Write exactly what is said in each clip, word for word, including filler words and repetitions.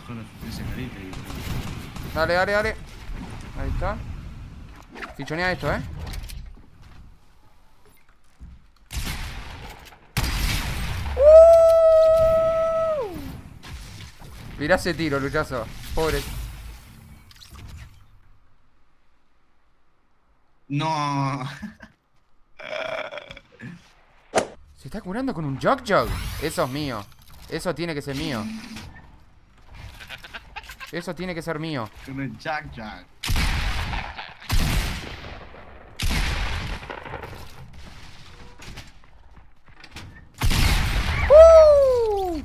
mejor ese carita y... Dale, dale, dale. Ahí está. Fichonea esto, eh. Uh. Mirá ese tiro, Luchazo. Pobre. No. Se está curando con un Jug Jug. Eso es mío. Eso tiene que ser mío. Eso tiene que ser mío. Con el Jack Jack. ¡Uh!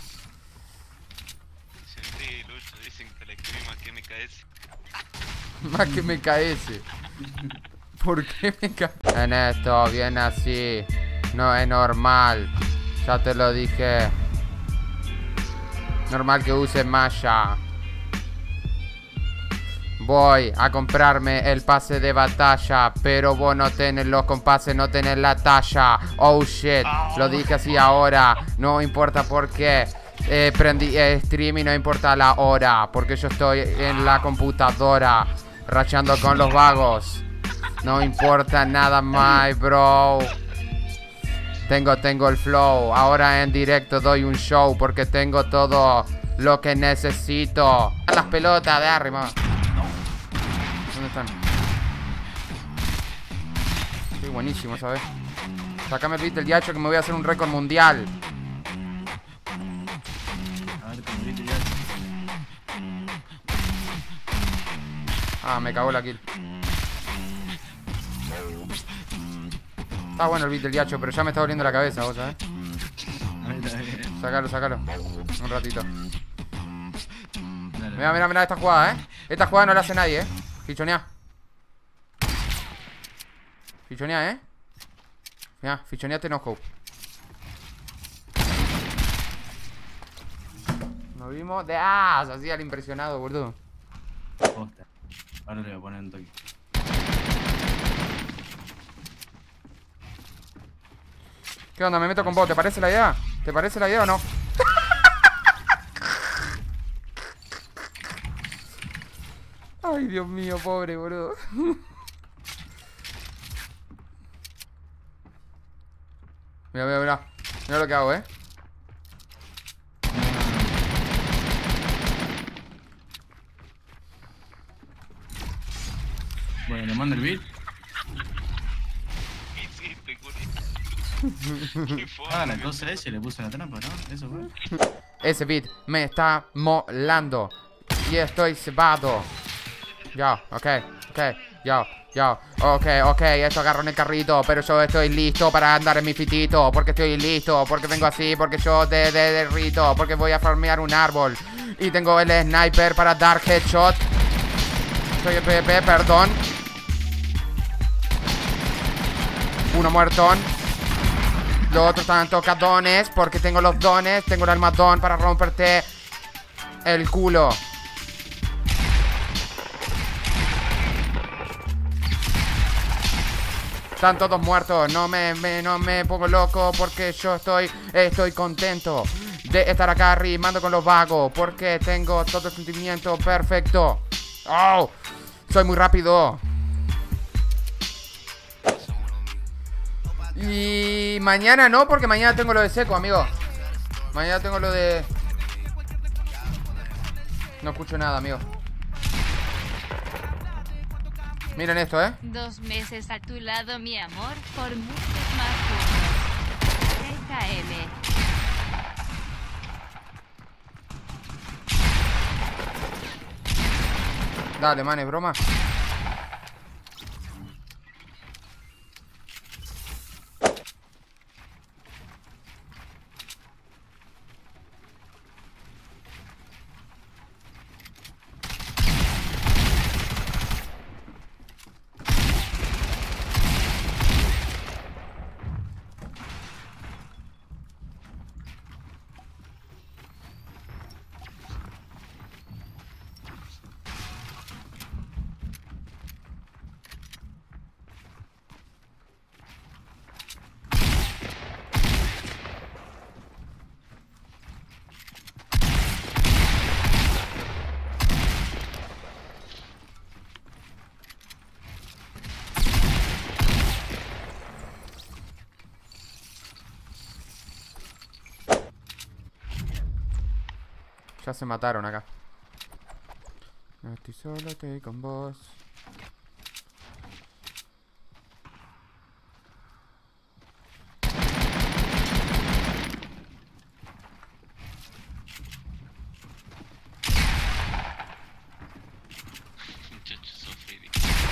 Sí, Lucho, dicen que le escribí más que M K S. Más que M K S. ¿Por qué me cae? En esto, bien así. No es normal. Ya te lo dije. Normal que use Maya. Voy a comprarme el pase de batalla, pero vos no tenés los compases, no tenés la talla. Oh shit, lo dije así ahora. No importa por qué. Eh, prendí eh, stream y no importa la hora, porque yo estoy en la computadora rachando con los vagos. No importa nada más, bro. Tengo, tengo el flow. Ahora en directo doy un show porque tengo todo lo que necesito. Las pelotas de arriba. ¿Dónde están? Estoy buenísimo, ¿sabes? Sácame el beat del diacho que me voy a hacer un récord mundial. A ver, con el beat ya. Ah, me cagó la kill. Está bueno el beat del diacho, pero ya me está doliendo la cabeza, vos, ¿sabes? Sácalo, sácalo. Un ratito. Mira, mira, mira esta jugada, ¿eh? Esta jugada no la hace nadie, ¿eh? Fichonea. Fichonea, ¿eh? Mira, fichoneate no scope. Nos vimos de... ¡Ah! Se hacía el impresionado, boludo. Posta. Ahora le voy a poner un toque. ¿Qué onda? Me meto con vos. ¿Te parece la idea? ¿Te parece la idea o no? Ay, Dios mío, pobre, boludo. Mira, mira, mira. Mira lo que hago, eh. Bueno, le mando el beat. Y sí, te curé. Qué Ah, la forma. cosa esa y le puse la trampa, ¿no? Eso fue. Ese beat me está molando. Y estoy cebado. Yo, ok, ok, yo, yo, ok, ok, esto agarro en el carrito, pero yo estoy listo para andar en mi fitito, porque estoy listo, porque vengo así, porque yo de, de, derrito, porque voy a farmear un árbol, y tengo el sniper para dar headshot. Soy el P V P, perdón. Uno muertón. Los otros están tocadones, porque tengo los dones, tengo el armadón para romperte el culo. Están todos muertos, no me, me, no me pongo loco porque yo estoy, estoy contento de estar acá rimando con los vagos porque tengo todo el sentimiento perfecto. ¡Oh! Soy muy rápido. Y mañana no, porque mañana tengo lo de seco, amigo. Mañana tengo lo de... No escucho nada, amigo. Miren esto, ¿eh? Dos meses a tu lado, mi amor, por muchos más juntos. T K M. Dale, man, es broma. Ya se mataron acá. No estoy solo, estoy con vos. Muchacho, sofrí.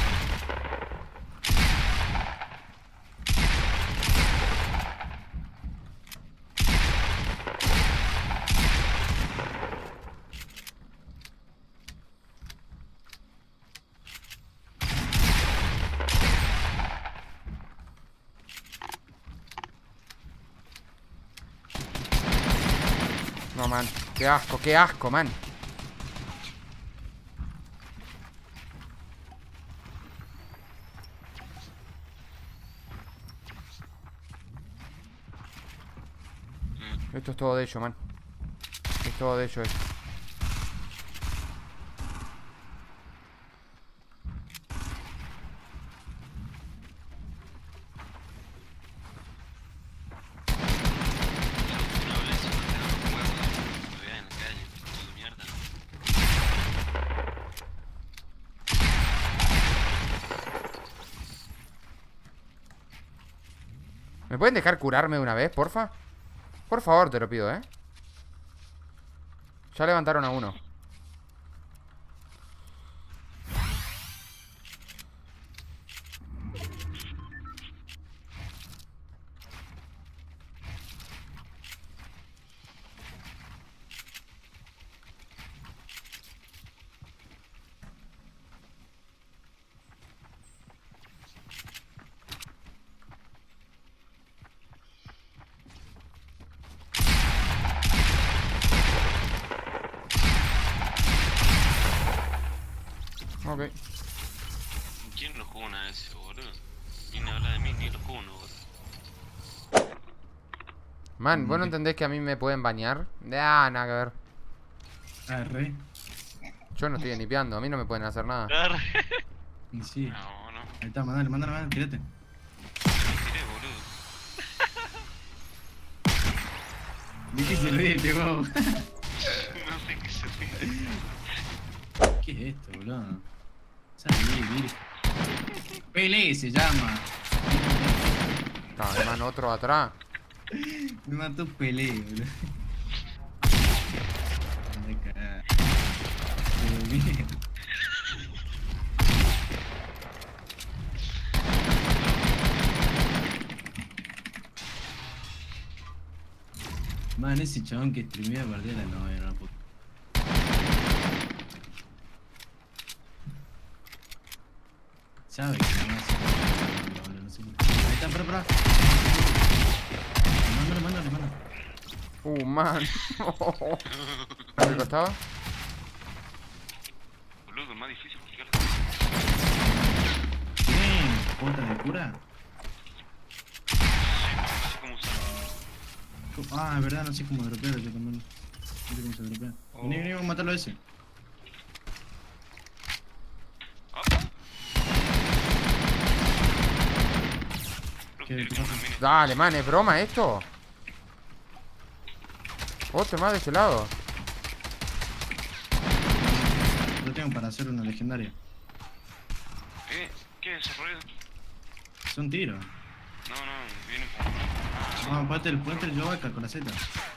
No, man. Qué asco, qué asco, man. Esto es todo de ellos, man. Es todo de ellos esto. No hables porque no me muevo. Me vean en la calle, todo de mierda. ¿Me pueden dejar curarme de una vez, porfa? Por favor, te lo pido, ¿eh? Ya levantaron a uno. Ok. ¿Quién lo jugó una vez, boludo? Viene a hablar de mí, ni lo jugó uno, boludo. Man, ¿vos no entendés que a mí me pueden bañar? Ah, nada que ver. Ah, re. Yo no estoy nipeando, a mí no me pueden hacer nada. Arre. Y sí. No, no. Ahí está, mandale, mandale, mandale, tirate. Me tiré, boludo. Difícil reírte, wow. No sé qué se ríe. ¿Qué es esto, boludo? Salí, mire. Pele se llama. No, man, otro atrás. Me mató Pelé, boludo. Anda a cagar. Pero bien. Man, ese chabón que streamea a partir de las nueve, no puedo. Sabe que no hace. No, no sé. Ahí está, para, para. Mándalo, mándalo, mándalo. Uh, man. ¿A qué costaba? Boludo, es más difícil jugar. ¿Tiene cuota de cura? Sí, pero no sé cómo usarlo. Ah, es verdad, no sé cómo dropear, yo también. No sé cómo se dropea. Vení, vení, vamos a matarlo a ese. ¿Apa? ¿Qué- Creo qué que pasa? termine. Dale, man, ¿es broma esto? Otro más de este lado. Lo tengo para hacer una legendaria. ¿Eh? ¿Qué es ese ruido? Son tiros. No, no, viene como... Vamos, ponete el, ponete el yo acá con la Z.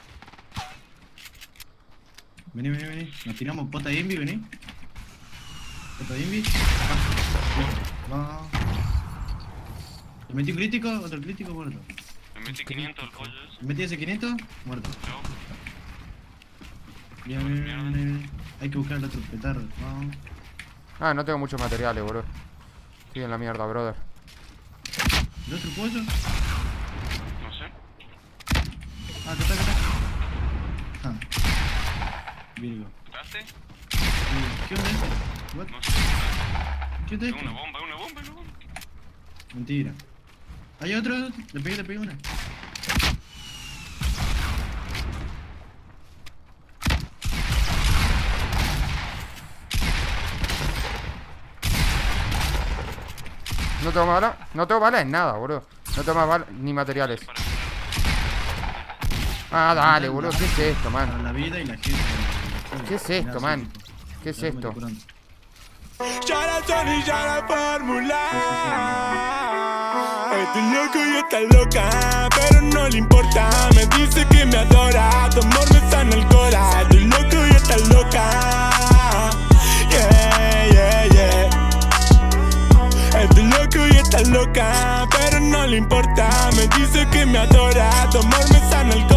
Vení, vení, vení. Nos tiramos pota de Invi, vení. Pota de Invi. Vamos. Le metí un crítico, otro crítico, muerto. Me metí quinientos al pollo ese. Le metí ese quinientos, muerto. Yo. Bien, bien, bien, bien, bien. Hay que buscar el otro petardo. Vamos. Ah, no tengo muchos materiales, boludo. Estoy en la mierda, brother. ¿El otro pollo? No sé. Ah, acá está, acá está. Ah. Virgo. ¿Entraste? ¿Qué onda este? What? No sé. ¿Qué onda Es este? una bomba, es una bomba, es una bomba. Mentira. Hay otro, le pegué, le pegué una. No tengo balas, no tengo balas en nada, boludo. No tengo más balas ni materiales. Para Ah, dale, boludo, ¿qué es esto, Para man? la vida y la gente. ¿Qué es esto, man? ¿Qué es esto? Llora Sony, llora Fórmula. Estoy loco y está loca, pero no le importa. Me dice que me adora, tu amor me sana el cora. Estoy loco y está loca. Yeah, yeah, yeah. Estoy loco y está loca, pero no le importa. Me dice que me adora, tu amor me sana el